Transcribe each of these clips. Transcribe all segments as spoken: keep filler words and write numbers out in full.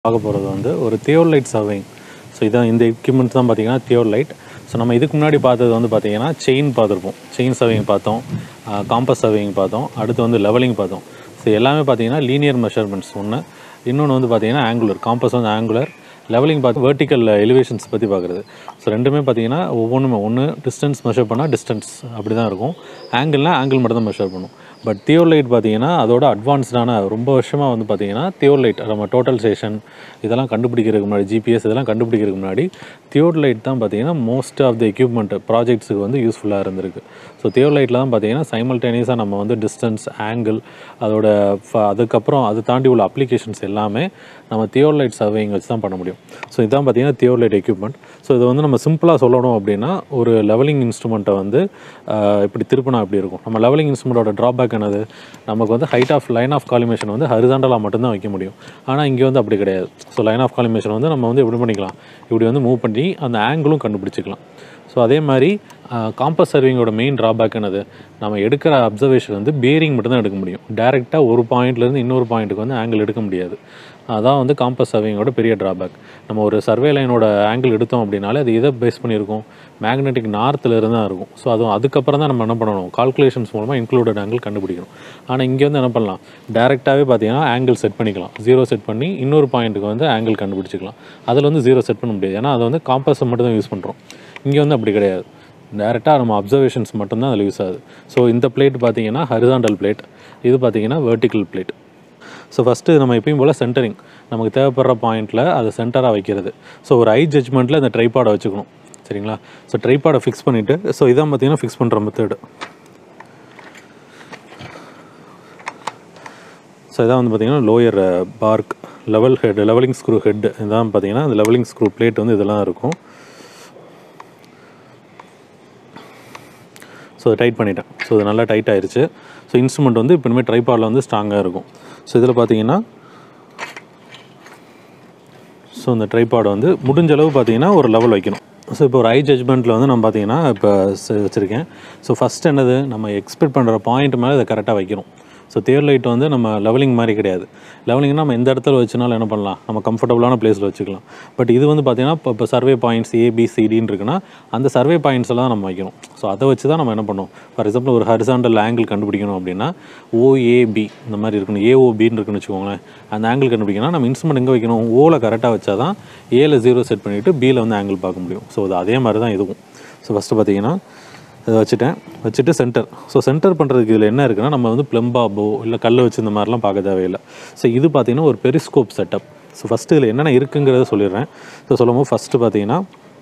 பார்க்க போகிறது வந்து ஒரு தியோலைட் சர்வேயிங். ஸோ இதான் இந்த எக்யூப்மெண்ட் தான் பார்த்தீங்கன்னா தியோலைட். ஸோ நம்ம இதுக்கு முன்னாடி பார்த்தது வந்து பார்த்தீங்கன்னா செயின் பார்த்துருப்போம், செயின் சர்வேயிங் பார்த்தோம், காம்பஸ் சர்வேயிங் பார்த்தோம், அடுத்து வந்து லெவலிங் பார்த்தோம். ஸோ எல்லாமே பார்த்தீங்கன்னா லீனியர் மெஷர்மெண்ட்ஸ் ஒன்று, இன்னொன்று வந்து பார்த்தீங்கன்னா ஆங்குலர். காம்பஸ் வந்து ஆங்குலர், லெவலிங் பார்த்து வெர்டிக்கல் எலிவேஷன்ஸ் பற்றி பார்க்குறது. ஸோ ரெண்டுமே பார்த்தீங்கன்னா ஒவ்வொன்றுமே ஒன்று டிஸ்டன்ஸ் மெஷர் பண்ணால் டிஸ்டன்ஸ் அப்படி தான் இருக்கும், ஆங்கிள்னால் ஆங்கிள் மட்டும் தான் மெஷர் பண்ணும். பட் தியோலைட் பார்த்தீங்கன்னா அதோட அட்வான்ஸ்டான ரொம்ப வருஷமாக வந்து பார்த்தீங்கன்னா தியோலைட் நம்ம டோட்டல் ஸ்டேஷன் இதெல்லாம் கண்டுபிடிக்கிறதுக்கு முன்னாடி, ஜிபிஎஸ் இதெல்லாம் கண்டுபிடிக்கிறதுக்கு முன்னாடி தியோலைட் தான் பார்த்தீங்கன்னா மோஸ்ட் ஆஃப் த எக்யூப்மெண்ட் ப்ராஜெக்ட்ஸுக்கு வந்து யூஸ்ஃபுல்லாக இருந்திருக்கு. ஸோ தியோலைட்டில் தான் பார்த்தீங்கன்னா சைமல்டேனியஸாக நம்ம வந்து டிஸ்டன்ஸ், ஆங்கிள், அதோட அதுக்கப்புறம் அதை தாண்டி உள்ள அப்ளிகேஷன்ஸ் எல்லாமே நம்ம தியோலைட் சர்வேயிங் வச்சு தான் பண்ண முடியும். ஸோ இதுதான் பார்த்தீங்கன்னா தியோலைட் எக்யூப்மெண்ட். ஸோ இது வந்து நம்ம சிம்பிளாக சொல்லணும் அப்படின்னா ஒரு லெவலிங் இன்ஸ்ட்ருமெண்ட்டை வந்து இப்படி திருப்பினா எப்படி இருக்கும். நம்ம லெவலிங் இன்ஸ்ட்ருமெண்ட்டோட ட்ராபேக் என்னது, நமக்கு வந்து height of line of collimation வந்து ஹரிசாண்டலாக மட்டும்தான் வைக்க முடியும். ஆனால் இங்கே வந்து அப்படி கிடையாது. ஸோ லைன் ஆஃப் காலிமேஷன் வந்து நம்ம வந்து எப்படி பண்ணிக்கலாம், இப்படி வந்து மூவ் பண்ணி அந்த ஆங்கிளும் கண்டுபிடிச்சிக்கலாம். ஸோ அதே மாதிரி காம்பஸ் சர்விங்கோட மெயின் ட்ராபேக் என்னது, நம்ம எடுக்கிற அப்சர்வேஷன் வந்து பேரிங் மட்டும்தான் எடுக்க முடியும். டேரெக்டாக ஒரு பாயிண்ட்லேருந்து இன்னொரு பாயிண்ட்டுக்கு வந்து ஆங்கிள் எடுக்க முடியாது. அதான் வந்து காம்பஸ் சர்விங்கோட பெரிய ட்ராபேக். நம்ம ஒரு சர்வே லைனோட ஆங்கிள் எடுத்தோம் அப்படின்னாலே அது எதை பேஸ் பண்ணியிருக்கும், மேக்னெட்டிக் நார்த்தில் இருந்து தான் இருக்கும். ஸோ அதுவும் அதுக்கப்புறம் தான் நம்ம என்ன பண்ணணும், கால்குலேஷன்ஸ் மூலமாக இன்க்ளூடட் ஆங்கிள் கண்டுபிடிக்கணும். ஆனால் இங்கே வந்து என்ன பண்ணலாம், டேரெக்டாகவே பார்த்தீங்கன்னா ஆங்கிள் செட் பண்ணிக்கலாம், ஜீரோ செட் பண்ணி இன்னொரு பாயிண்ட்டுக்கு வந்து ஆங்கிள் கண்டுபிடிச்சிக்கலாம். அதில் வந்து ஜீரோ செட் பண்ண முடியாது, ஏன்னா அதை வந்து காம்பஸை மட்டும் தான் யூஸ் பண்ணுறோம். இங்கே வந்து அப்படி கிடையாது, டேரெக்டாக நம்ம அப்சர்வேஷன்ஸ் மட்டும்தான் அதில் யூஸ் ஆகுது. ஸோ இந்த பிளேட் பார்த்தீங்கன்னா ஹரிசாண்டல் பிளேட், இது பார்த்தீங்கன்னா வெர்டிக்கல் பிளேட். ஸோ ஃபஸ்ட்டு நம்ம எப்பயும் போல் சென்டரிங், நமக்கு தேவைப்படுற பாயிண்ட்டில் அதை சென்டராக வைக்கிறது. ஸோ ஒரு ஐ ஜட்ஜ்மெண்ட்டில் இந்த ட்ரைபாடை வச்சுக்கணும், சரிங்களா. ஸோ ட்ரைபாடை ஃபிக்ஸ் பண்ணிவிட்டு, ஸோ இதான் பார்த்தீங்கன்னா ஃபிக்ஸ் பண்ணுற மெத்தடு. ஸோ இதான் வந்து பார்த்திங்கன்னா lower part, level head, levelling screw head, இதான் பார்த்தீங்கன்னா அந்த லெவலிங் ஸ்க்ரூ பிளேட் வந்து இதெல்லாம் இருக்கும். ஸோ அதை டைட் பண்ணிட்டேன். ஸோ இது நல்லா டைட் ஆயிடுச்சு. ஸோ இன்ஸ்ட்ருமெண்ட் வந்து இப்போ இனிமேல் ட்ரைபாடில் வந்து ஸ்ட்ராங்காக இருக்கும். ஸோ இதில் பார்த்தீங்கன்னா ஸோ இந்த ட்ரைபாடை வந்து முடிஞ்ச அளவு பார்த்தீங்கன்னா ஒரு லெவல் வைக்கணும். ஸோ இப்போ ஒரு ஐ ஜட்ஜ்மெண்ட்டில் வந்து நம்ம பார்த்தீங்கன்னா இப்போ வச்சுருக்கேன். ஸோ ஃபஸ்ட் என்னது, நம்ம எக்ஸ்பெக்ட் பண்ணுற பாயிண்ட் மேலே இதை கரெக்டாக வைக்கணும். ஸோ தியோலைட் வந்து நம்ம லெவலிங் மாதிரி கிடையாது. லெவலிங்னா நம்ம எந்த இடத்துல வச்சுனாலும் என்ன பண்ணலாம், நம்ம கம்ஃபர்டபுளான பிளேஸில் வச்சுக்கலாம். பட் இது வந்து பார்த்திங்கன்னா இப்போ இப்போ சர்வே பாயிண்ட்ஸ் ஏபிசிடின்னு இருக்குன்னா அந்த சர்வே பாயிண்ட்ஸ் எல்லாம் நம்ம வைக்கணும். ஸோ அதை வச்சு தான் நம்ம என்ன பண்ணணும், ஃபார் எக்ஸாம்பிள் ஒரு ஹரிசாண்டல் ஆங்கிள் கண்டுபிடிக்கணும் அப்படின்னா ஓஏபி இந்த மாதிரி இருக்கணும், ஏஓபின்னு இருக்குன்னு வச்சுக்கோங்களேன். அந்த ஆங்கிள் கண்டுபிடிக்கணும், நம்ம இன்ஸ்ட்ருமெண்ட் எங்கே வைக்கணும், ஓவில் கரெக்டாக வச்சா தான் ஏல ஜீரோ செட் பண்ணிவிட்டு பியில் வந்து ஆங்கிள் பார்க்க முடியும். ஸோ அது அதே மாதிரி தான் இதுவும். ஸோ ஃபஸ்ட்டு பார்த்தீங்கன்னா இதை வச்சுட்டேன், வச்சுட்டு சென்டர். ஸோ சென்டர் பண்ணுறதுக்கு இதில் என்ன இருக்குன்னா, நம்ம வந்து ப்ளம்பாபோ இல்லை கல் வச்சு இந்த மாதிரிலாம் பார்க்க தேவையில்லை. ஸோ இது பார்த்திங்கன்னா ஒரு பெரிஸ்கோப் செட்டப். ஸோ ஃபஸ்ட்டு இதில் என்னென்ன இருக்குங்கிறத சொல்லிடுறேன். ஸோ சொல்லும்போது ஃபஸ்ட்டு பார்த்தீங்கன்னா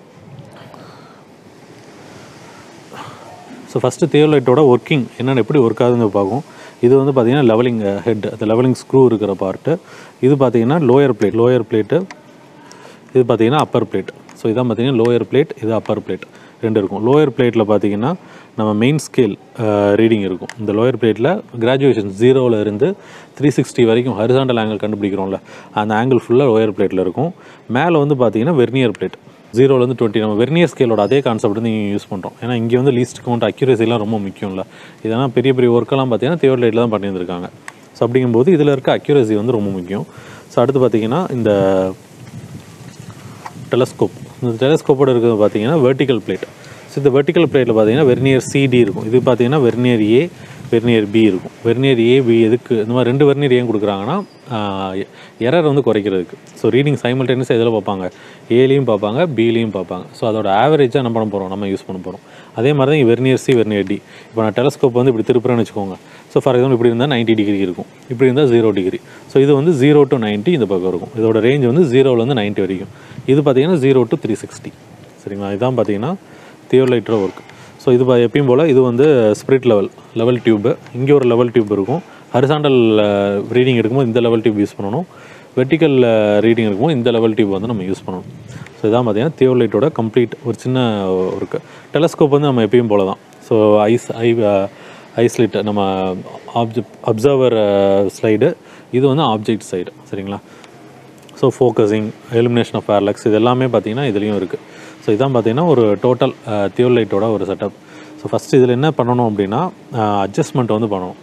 ஸோ ஃபஸ்ட்டு தியோலைட்டோட ஒர்க்கிங் என்னென்ன எப்படி ஒர்க் ஆகுதுன்னு பார்க்கும். இது வந்து பார்த்திங்கன்னா லெவலிங் ஹெட், அந்த லெவலிங் ஸ்க்ரூ இருக்கிற பார்ட்டு. இது பார்த்திங்கன்னா லோயர் பிளேட், லோயர் பிளேட்டு. இது பார்த்திங்கன்னா அப்பர் பிளேட். ஸோ இதான் பார்த்திங்கன்னா லோயர் பிளேட், இது அப்பர் பிளேட் ரெண்டு இருக்கும். லோயர் பிளேட்டில் பார்த்தீங்கன்னா நம்ம மெயின் ஸ்கேல் ரீடிங் இருக்கும். இந்த லோயர் பிளேட்டில் கிராஜுவேஷன் ஜீரோவில் இருந்து த்ரீ சிக்ஸ்டி வரைக்கும் ஹரிசாண்டல் ஆங்கிள் கண்டுபிடிக்கிறோம்ல, அந்த ஆங்கிள் ஃபுல்லாக லோயர் பிளேட்டில் இருக்கும். மேலே வந்து பார்த்தீங்கன்னா வெர்னியர் பிளேட், ஜீரோலேருந்து டுவெண்ட்டி. நம்ம வெர்னியர் ஸ்கேலோட அதே கான்செப்ட் வந்து இங்கே யூஸ் பண்ணுறோம். ஏன்னா இங்கே வந்து லீஸ்ட் கவுண்ட் அக்யூரேசிலாம் ரொம்ப முக்கியம்ல. இதெல்லாம் பெரிய பெரிய ஒர்க்கெல்லாம் பார்த்தீங்கன்னா தியோலைட்டில் தான் பண்ணியிருந்திருக்காங்க. ஸோ அப்படிங்கும்போது இதில் இருக்க அக்யூரேசி வந்து ரொம்ப முக்கியம். ஸோ அடுத்து பார்த்தீங்கன்னா இந்த டெலஸ்கோப், இந்த டெலஸ்கோப்போட இருக்கிறது பார்த்தீங்கன்னா வெர்டிக்கல் பிளேட். ஸோ இந்த வெர்டிக்கல் பிளேட்டில் பார்த்தீங்கன்னா வெர்னியர் சிடி இருக்கும். இது பார்த்தீங்கன்னா வெர்னியர் ஏ, வெர்னியர் பி இருக்கும். வெர்னியர் ஏ பி எதுக்கு இந்த மாதிரி ரெண்டு வெர்னியர் ஏன் கொடுக்குறாங்கன்னா எரர் வந்து குறைக்கிறதுக்கு. ஸோ ரீடிங் சைமல்டேனியஸாக எதில் பார்ப்பாங்க, ஏலையும் பார்ப்பாங்க, பிலையும் பார்ப்பாங்க. ஸோ அதோட ஆவரேஜாக என்ன பண்ண போகிறோம், நம்ம யூஸ் பண்ண போகிறோம். அதே மாதிரி தான் வெர்னியர் சி, வெர்னியர் டி. இப்போ நான் டெலஸ்கோப் வந்து இப்படி திருப்புறேன்னு வச்சுக்கோங்க. ஸோ ஃபார் எக்ஸாம்பிள் இப்படி இருந்தால் நைன்ட்டி டிகிரி இருக்கும், இப்படி இருந்தால் ஜீரோ டிகிரி. ஸோ இது வந்து ஜீரோ டு நைன்ட்டி இந்த பக்கம் இருக்கும். இதோட ரேஞ்ச் வந்து ஜீரோலேருந்து நைன்ட்டி வரைக்கும். இது பார்த்தீங்கன்னா ஜீரோ டு த்ரீ சிக்ஸ்டி சரிங்களா. இதுதான் பார்த்தீங்கன்னா தியோலைட்டோட ஒர்க். ஸோ இது எப்பயும் போல் இது வந்து ஸ்பிரிட் லெவல், லெவல் டியூப்பு. இங்கே ஒரு லெவல் டியூப் இருக்கும். ஹரிசாண்டல் ரீடிங் எடுக்கும்போது இந்த லெவல் டியூப் யூஸ் பண்ணணும், வெர்டிக்கல் ரீடிங் இருக்கும்போது இந்த லெவல் டியூப் வந்து நம்ம யூஸ் பண்ணணும். ஸோ இதான் பார்த்தீங்கன்னா தியோலைட்டோட கம்ப்ளீட் ஒரு சின்ன ஒர்க்கு. டெலஸ்கோப் வந்து நம்ம எப்பயும் போல் தான். ஸோ ஐஸ் ஐ ஐஸ்லிட் நம்ம ஆப்ஜெக்ட் அப்சர்வர் ஸ்லைடு, இது வந்து ஆப்ஜெக்ட் சைடு சரிங்களா. So focusing, elimination of parallax, இது எல்லாமே பார்த்திங்கன்னா இதுலேயும் இருக்குது. ஸோ இதான் பார்த்திங்கன்னா ஒரு டோட்டல் தியோலைட்டோட ஒரு செட்டப். ஸோ ஃபஸ்ட்டு இதில் என்ன பண்ணணும் அப்படின்னா அட்ஜஸ்ட்மெண்ட் வந்து பண்ணணும். ஸோ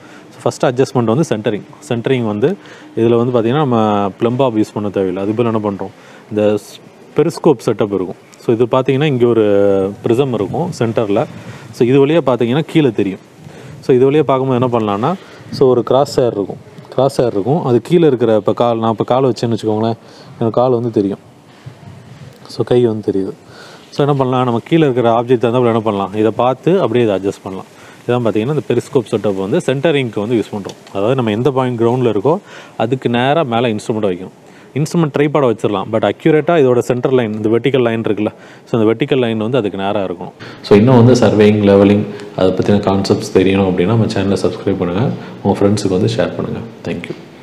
ஃபஸ்ட் அட்ஜஸ்ட்மெண்ட் வந்து சென்டரிங் சென்டரிங் வந்து இதில் வந்து பார்த்திங்கன்னா நம்ம ப்ளம்பாப் யூஸ் பண்ண தேவையில்லை. அதுபோல் என்ன பண்ணுறோம், இந்த பெரிஸ்கோப் செட்டப் இருக்கும். ஸோ இது பார்த்திங்கன்னா இங்கே ஒரு ப்ரிசம் இருக்கும் சென்டரில். ஸோ இது வழியாக பார்த்திங்கன்னா கீழே தெரியும். ஸோ இது வழியாக பார்க்கும்போது என்ன பண்ணலான்னா, ஸோ ஒரு கிராஸ் ஏர் இருக்கும் கிராஸ் ஏர் இருக்கும் அது கீழே இருக்கிற இப்போ கால் நான் இப்போ கால் வச்சேன்னு வச்சுக்கோங்களேன், எனக்கு கால் வந்து தெரியும். ஸோ கை வந்து தெரியுது. ஸோ என்ன பண்ணலாம், நம்ம கீழே இருக்கிற ஆப்ஜெக்ட் இருந்தால் என்ன பண்ணலாம், இதை பார்த்து அப்படியே இதை அட்ஜஸ்ட் பண்ணலாம். இதான் பார்த்திங்கன்னா இந்த பெரிஸ்கோப் செட்டப் வந்து சென்டரிங்க்கு வந்து யூஸ் பண்ணுறோம். அதாவது நம்ம எந்த பாயிண்ட் கிரவுண்டில் இருக்கோ அதுக்கு நேராக மேலே இன்ஸ்ட்ருமெண்ட்டை வைக்கணும். இன்ஸ்ட்ருமெண்ட் ட்ரைபாடை வச்சிடலாம், பட் அக்யூரேட்டாக இதோட சென்டர் லைன், இந்த வெர்டிக்கல் லைன் இருக்குல்ல, ஸோ இந்த வெர்டிக்கல் லைன் வந்து அதுக்கு நேராக இருக்கும். ஸோ இன்னும் வந்து சர்வேயிங், லெவலிங் அதை பற்றின கான்செப்ட்ஸ் தெரியணும் அப்படின்னா நம்ம சேனலை சப்ஸ்கிரைப் பண்ணுங்கள், உங்கள் ஃப்ரெண்ட்ஸுக்கு வந்து ஷேர் பண்ணுங்கள். தேங்க்யூ.